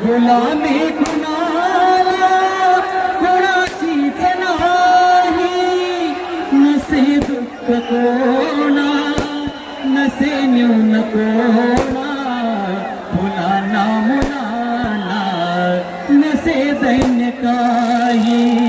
गुलामी कुणाला कोणाचीच नाही, नसे दुःख कोणा नसे न्यून कोणा, मुलांना मुलांना नसे दैन्य काही।